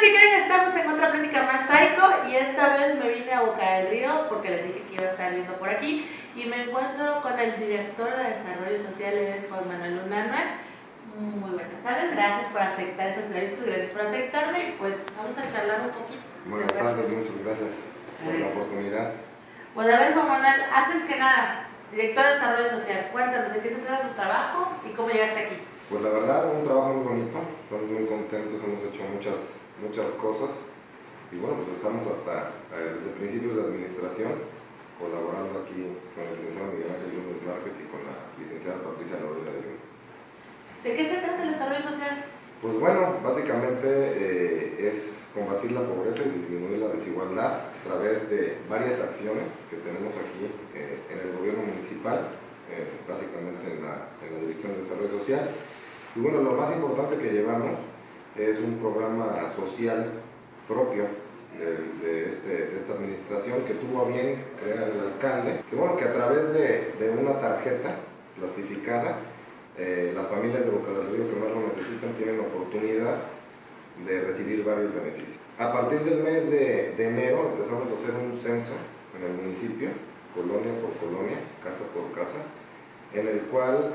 ¿qué creen? Estamos en otra plática más psycho y esta vez me vine a Boca del Río porque les dije que iba a estar yendo por aquí y me encuentro con el director de Desarrollo Social, él es Juan Manuel Unanue. Muy buenas tardes, gracias por aceptar esta entrevista, gracias por aceptarme y pues vamos a charlar un poquito. Buenas tardes, muchas gracias por la oportunidad. Bueno, a ver Juan Manuel, antes que nada, director de Desarrollo Social, cuéntanos de qué se trata tu trabajo y cómo llegaste aquí. Pues la verdad, un trabajo muy bonito, estamos muy contentos, hemos hecho muchas cosas y bueno, pues estamos hasta desde principios de administración colaborando aquí con el licenciado Miguel Ángel Yunes Márquez y con la licenciada Patricia Lorena de Yunes. ¿De qué se trata el desarrollo social? Pues bueno, básicamente es combatir la pobreza y disminuir la desigualdad a través de varias acciones que tenemos aquí en el gobierno municipal, básicamente en la Dirección de Desarrollo Social. Y bueno, lo más importante que llevamos es un programa social propio de esta administración que tuvo a bien crear el alcalde, que bueno, que a través de una tarjeta plastificada, las familias de Boca del Río que más lo necesitan tienen oportunidad de recibir varios beneficios. A partir del mes de enero empezamos a hacer un censo en el municipio, colonia por colonia, casa por casa, en el cual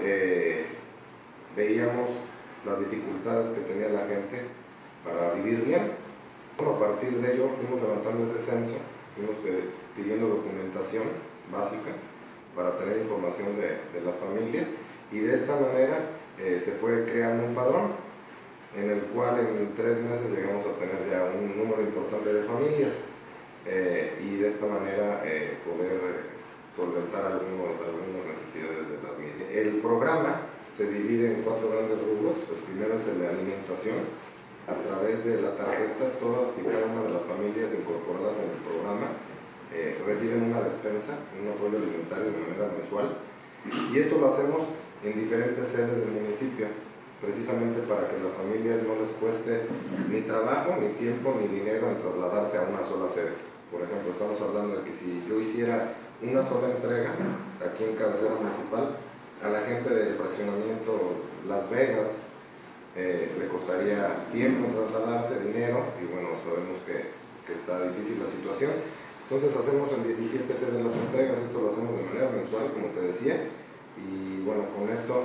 veíamos las dificultades que tenía la gente para vivir bien. Bueno, a partir de ello fuimos levantando ese censo, fuimos pidiendo documentación básica para tener información de las familias y de esta manera se fue creando un padrón en el cual en 3 meses llegamos a tener ya un número importante de familias y de esta manera poder solventar algunas necesidades de las mismas. El programa se divide en 4 grandes rubros. El primero es el de alimentación. A través de la tarjeta, todas y cada una de las familias incorporadas en el programa reciben una despensa, un apoyo alimentario de manera mensual, y esto lo hacemos en diferentes sedes del municipio, precisamente para que las familias no les cueste ni trabajo, ni tiempo, ni dinero en trasladarse a una sola sede. Por ejemplo, estamos hablando de que si yo hiciera una sola entrega aquí en cabecera municipal, a la gente del fraccionamiento Las Vegas le costaría tiempo en trasladarse, dinero, y bueno, sabemos que está difícil la situación. Entonces hacemos en 17 sedes las entregas, esto lo hacemos de manera mensual, como te decía, y bueno, con esto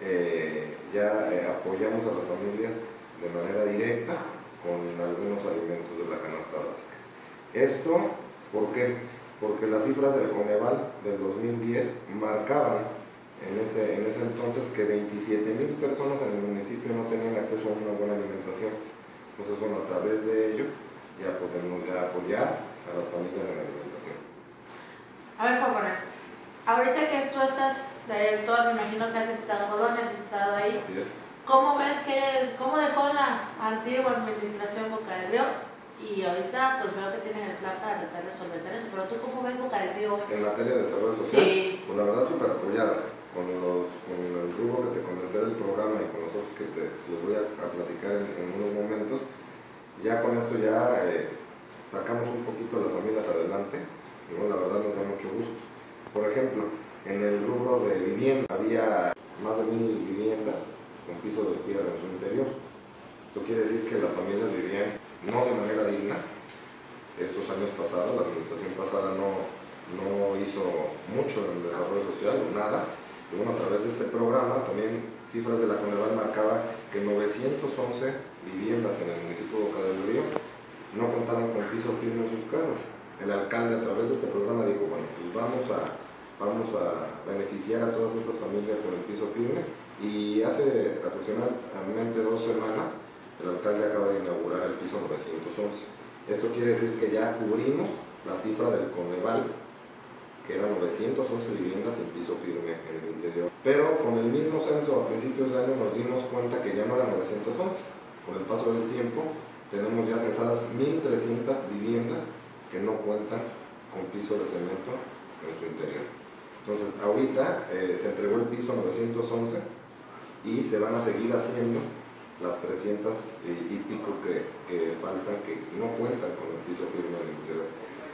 ya apoyamos a las familias de manera directa con algunos alimentos de la canasta básica. Esto, ¿por qué? Porque las cifras del Coneval del 2010 marcaban en ese entonces que 27,000 personas en el municipio no tenían acceso a una buena alimentación. Entonces, bueno, a través de ello ya podemos apoyar a las familias en la alimentación. A ver, Juan Manuel, ahorita que tú estás de director, me imagino que has visitado colonias, has estado ahí. Así es. ¿Cómo ves cómo dejó la antigua administración Boca del Río? Y ahorita pues veo que tienen el plan para tratar de solventar eso, pero ¿tú cómo ves Boca del Río? En materia de desarrollo social, sí. Pues la verdad súper apoyada. Con el rubro que te comenté del programa y con los otros que les voy a platicar en unos momentos, ya con esto ya sacamos un poquito a las familias adelante y bueno, la verdad nos da mucho gusto. Por ejemplo, en el rubro de vivienda había más de 1,000 viviendas con piso de tierra en su interior. Esto quiere decir que las familias vivían no de manera digna. Estos años pasados, la administración pasada no hizo mucho en el desarrollo social, o nada. Y bueno, a través de este programa, también cifras de la Coneval marcaba que 911 viviendas en el municipio de Boca del Río no contaban con piso firme en sus casas. El alcalde a través de este programa dijo, bueno, pues vamos a beneficiar a todas estas familias con el piso firme, y hace aproximadamente 2 semanas el alcalde acaba de inaugurar el piso 911. Esto quiere decir que ya cubrimos la cifra del Coneval, que eran 911 viviendas sin piso firme en el interior. Pero con el mismo censo a principios de año nos dimos cuenta que ya no eran 911. Con el paso del tiempo tenemos ya censadas 1,300 viviendas que no cuentan con piso de cemento en su interior. Entonces ahorita se entregó el piso 911 y se van a seguir haciendo las 300 y pico que faltan, que no cuentan con el piso firme en el interior.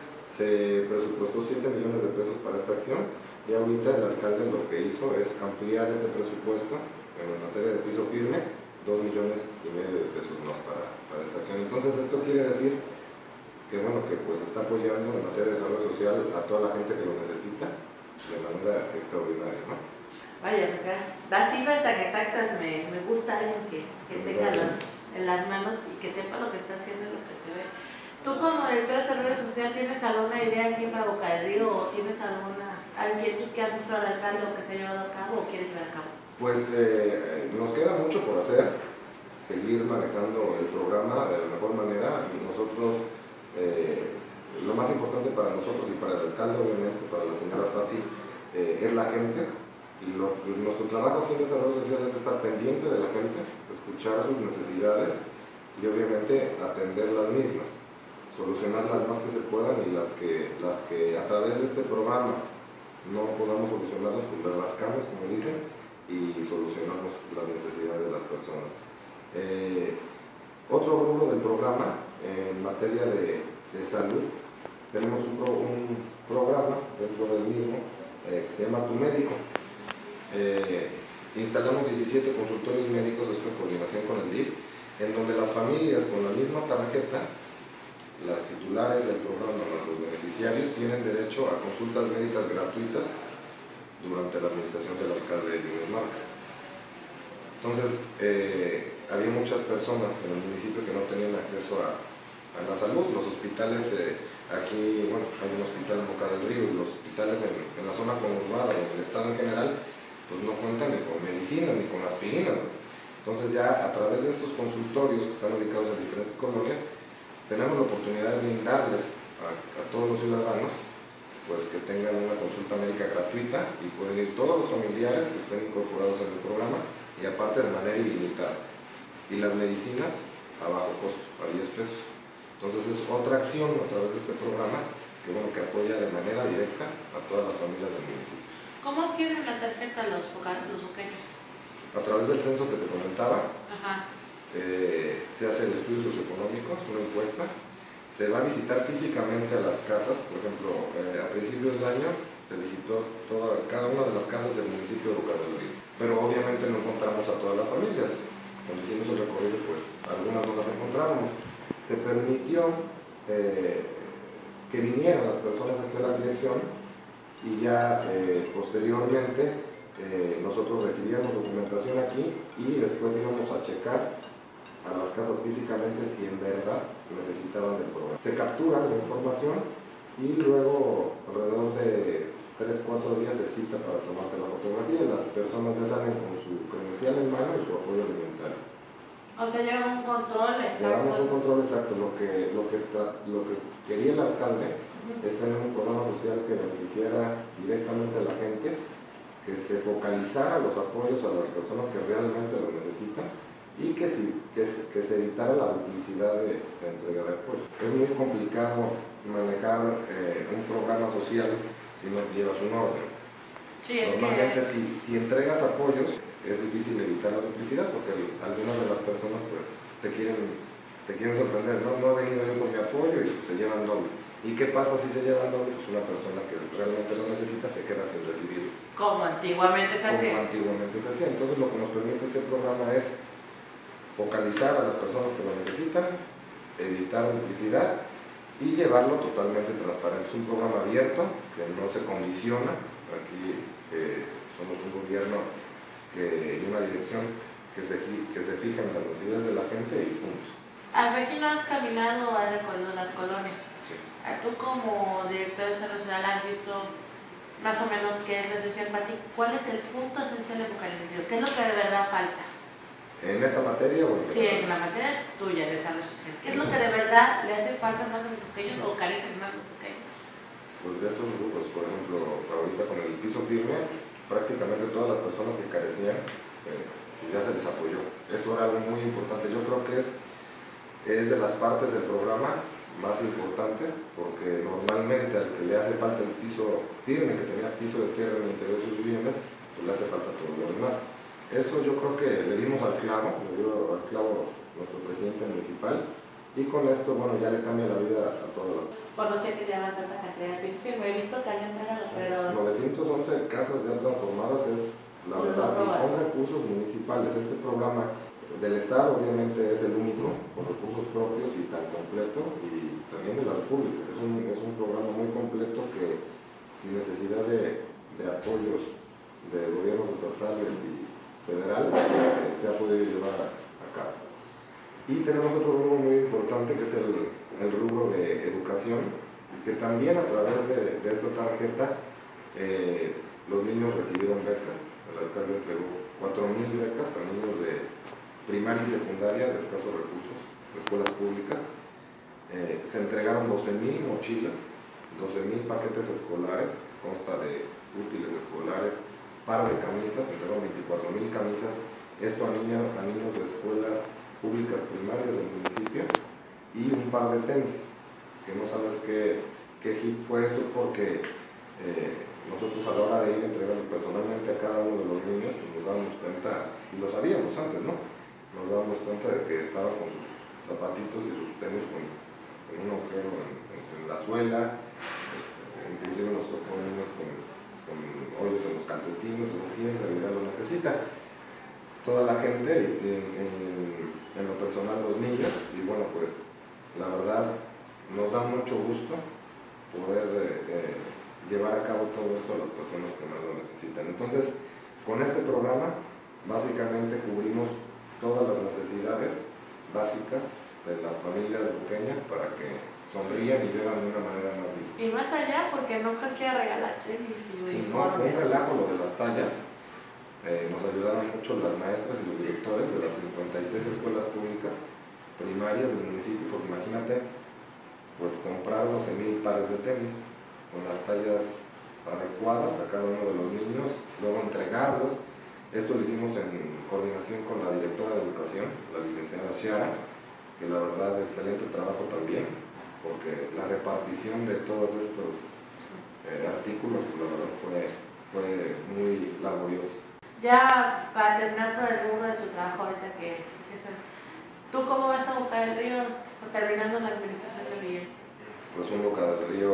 Se presupuestó 7 millones de pesos para esta acción y ahorita el alcalde lo que hizo es ampliar este presupuesto en materia de piso firme 2,5 millones de pesos más para esta acción. Entonces esto quiere decir que bueno, que pues está apoyando en materia de desarrollo social a toda la gente que lo necesita de manera extraordinaria, ¿no? Vaya, las cifras tan exactas me gusta alguien que tenga en las manos y que sepa lo que está haciendo y lo que se ve. ¿Tú como director de desarrollo social tienes alguna idea aquí para Boca del Río o tienes alguien que has visto al alcalde o que se ha llevado a cabo o quieres llevar a cabo? Pues nos queda mucho por hacer, seguir manejando el programa de la mejor manera. Nosotros, lo más importante para nosotros y para el alcalde, obviamente, para la señora Patti, es la gente. Y nuestro trabajo aquí en desarrollo social es estar pendiente de la gente, escuchar sus necesidades y obviamente atender las mismas, solucionar las más que se puedan y las que a través de este programa no podamos solucionarlas, pues las rascamos, como dicen, y solucionamos las necesidades de las personas. Otro rubro del programa, en materia de salud, tenemos un programa dentro del mismo que se llama Tu Médico. Instalamos 17 consultorios médicos en coordinación con el DIF, en donde las familias con la misma tarjeta, las titulares del programa, los beneficiarios, tienen derecho a consultas médicas gratuitas durante la administración del alcalde Yunes Márquez. Entonces, había muchas personas en el municipio que no tenían acceso a la salud. Los hospitales, aquí, bueno, hay un hospital en Boca del Río, y los hospitales en la zona conurbada, en el estado en general, pues no cuentan ni con medicinas ni con aspirinas. Entonces ya a través de estos consultorios que están ubicados en diferentes colonias, tenemos la oportunidad de brindarles a todos los ciudadanos pues que tengan una consulta médica gratuita y pueden ir todos los familiares que estén incorporados en el programa y aparte de manera ilimitada. Y las medicinas a bajo costo, a 10 pesos. Entonces es otra acción a través de este programa que, bueno, que apoya de manera directa a todas las familias del municipio. ¿Cómo obtienen la tarjeta los boqueños? A través del censo que te comentaba. Ajá. Se hace el estudio socioeconómico, es una encuesta, se va a visitar físicamente a las casas. Por ejemplo, a principios de año se visitó cada una de las casas del municipio de Boca del Río, pero obviamente no encontramos a todas las familias. Cuando hicimos el recorrido, pues algunas no las encontramos. Se permitió que vinieran las personas aquí a la dirección y ya posteriormente nosotros recibíamos documentación aquí y después íbamos a checar a las casas físicamente si en verdad necesitaban del programa. Se captura la información y luego alrededor de 3-4 días se cita para tomarse la fotografía. Las personas ya salen con su credencial en mano y su apoyo alimentario. O sea, llevan un control exacto. Llevamos un control exacto. Lo que quería el alcalde es tener un programa social que beneficiara directamente a la gente, que se focalizara los apoyos a las personas que realmente lo necesitan y que se evitara la duplicidad de entrega de apoyos. Es muy complicado manejar un programa social si no llevas un orden. Sí, normalmente si entregas apoyos es difícil evitar la duplicidad porque algunas de las personas pues te quieren sorprender. No he venido yo con mi apoyo y se llevan doble. ¿Y qué pasa si se llevan doble? Pues una persona que realmente lo necesita se queda sin recibirlo. Como antiguamente se hacía. Entonces lo que nos permite este programa es focalizar a las personas que lo necesitan, evitar duplicidad y llevarlo totalmente transparente. Es un programa abierto que no se condiciona. Aquí somos un gobierno y una dirección que se fija en las necesidades de la gente y punto. Al no has caminado a las colonias. Sí. Tú como director de desarrollo social has visto más o menos qué es lo esencial para ti. ¿Cuál es el punto esencial de Boca del Río? ¿Qué es lo que de verdad falta? ¿En esta materia o en Sí, en la materia tuya de desarrollo social. ¿Qué es lo que de verdad le hace falta más a los pequeños o carecen más los pequeños? Pues de estos grupos, por ejemplo, ahorita con el piso firme, prácticamente todas las personas que carecían, ya se les apoyó. Eso era algo muy importante. Yo creo que es de las partes del programa más importantes, porque normalmente al que le hace falta el piso firme, que tenía piso de tierra en el interior de sus viviendas, pues le hace falta todo lo demás. Eso yo creo que le dimos al clavo, le dio al clavo nuestro presidente municipal, y con esto, bueno, ya le cambia la vida a todas las personas. Por no sé que llevan tanta cantidad de piso firme, he visto que han entregado, pero... 911 casas ya transformadas es la verdad, y con recursos municipales. Este programa del Estado, obviamente es el único, con recursos propios y tan completo, y también de la República. Es un programa muy completo que, sin necesidad de apoyos de gobiernos estatales y federal, se ha podido llevar a cabo. Y tenemos otro rubro muy importante, que es el rubro de educación, que también a través de esta tarjeta los niños recibieron becas. El alcalde entregó 4,000 becas a niños de primaria y secundaria de escasos recursos, de escuelas públicas. Se entregaron 12,000 mochilas, 12,000 paquetes escolares, que consta de útiles escolares, par de camisas, se entregaron 24,000 camisas, esto a niños de escuelas públicas primarias del municipio, y un par de tenis, que no sabes qué hit fue eso, porque nosotros a la hora de ir a entregarlos personalmente a cada uno de los niños, pues nos dábamos cuenta, y lo sabíamos antes, ¿no? Nos dábamos cuenta de que estaban con sus zapatitos y sus tenis con un agujero en la suela, inclusive nos tocó niños con hoyos en los calcetines. O sea, sí, en realidad lo necesita toda la gente, en lo personal los niños, y bueno, pues la verdad nos da mucho gusto poder llevar a cabo todo esto a las personas que más lo necesitan. Entonces, con este programa básicamente cubrimos todas las necesidades básicas de las familias pequeñas para que sonrían y vivan de una manera más digna. Y más allá, porque no cualquiera regala tenis y sí, no, fue un relajo lo de las tallas. Nos ayudaron mucho las maestras y los directores de las 56 escuelas públicas primarias del municipio, porque imagínate, pues comprar 12,000 pares de tenis con las tallas adecuadas a cada uno de los niños, luego entregarlos. Esto lo hicimos en coordinación con la directora de educación, la licenciada Xiara, que la verdad, excelente trabajo también, porque la repartición de todos estos artículos, pues la verdad fue muy laboriosa. Ya para terminar con el rubro de tu trabajo ahorita que dices, ¿tú cómo vas a Boca del Río terminando la administración de Miguel? Pues un Boca del Río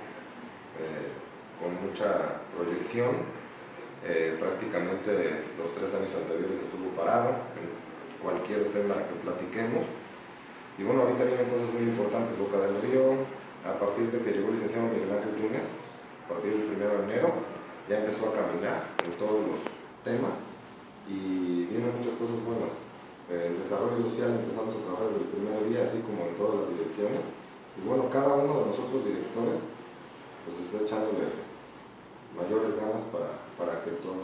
con mucha proyección. Prácticamente los 3 años anteriores estuvo parado en cualquier tema que platiquemos, y bueno, ahorita vienen cosas muy importantes. Boca del Río, a partir de que llegó el licenciado Miguel Ángel Túnez, a partir del 1 de enero ya empezó a caminar en todos los temas y vienen muchas cosas buenas. El desarrollo social empezamos a trabajar desde el primer día, así como en todas las direcciones, y bueno, cada uno de nosotros directores pues está echándole mayores ganas para que todo